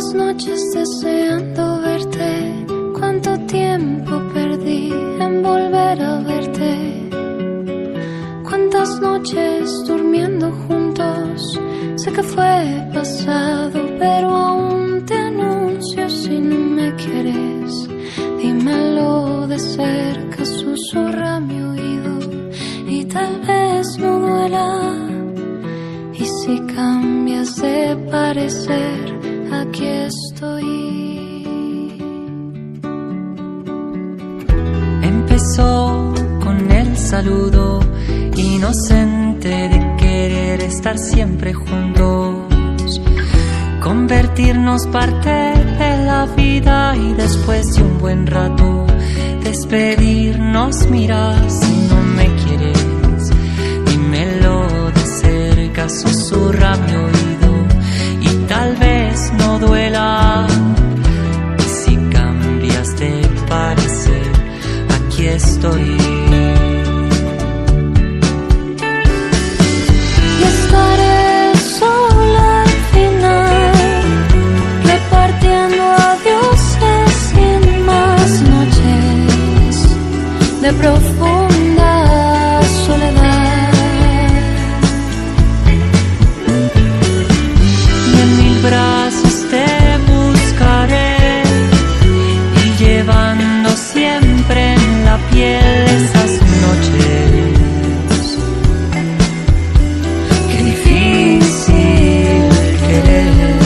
noches deseando verte, cuánto tiempo perdí en volver a verte. Cuántas noches durmiendo juntos, sé que fue pasado, pero aún te anuncio si no me quieres. Dímelo de cerca, susurra mi oído y tal vez no duela. Y si cambias de parecer, aquí estoy. Empezó con el saludo inocente de querer estar siempre juntos, convertirnos parte de la vida y después de un buen rato despedirnos. Mira, si no me quieres, dímelo de cerca, susurra mi oído y tal vez no duela. Y si cambias de parecer, aquí estoy. Y estaré sola al final, repartiendo adioses sin más noches de profunda soledad. Y en mil brazos te buscaré y llevando siempre en la piel esas noches. Qué difícil querer.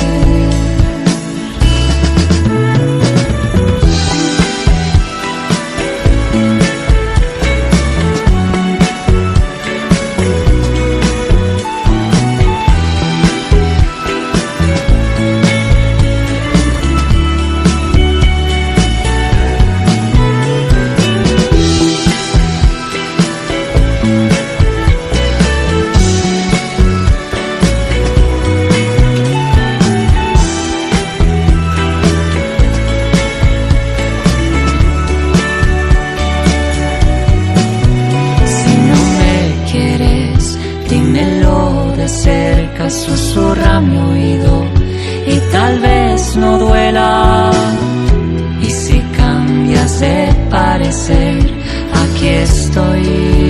Dímelo de cerca, susurra mi oído y tal vez no duela. Y si cambias de parecer, aquí estoy.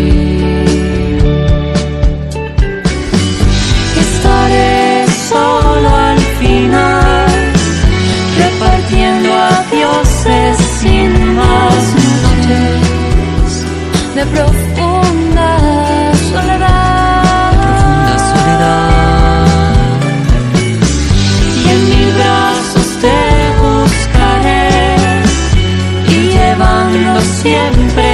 Estaré solo al final, repartiendo adioses sin más noches de profunda soledad. Y en mil brazos te buscaré y llevando siempre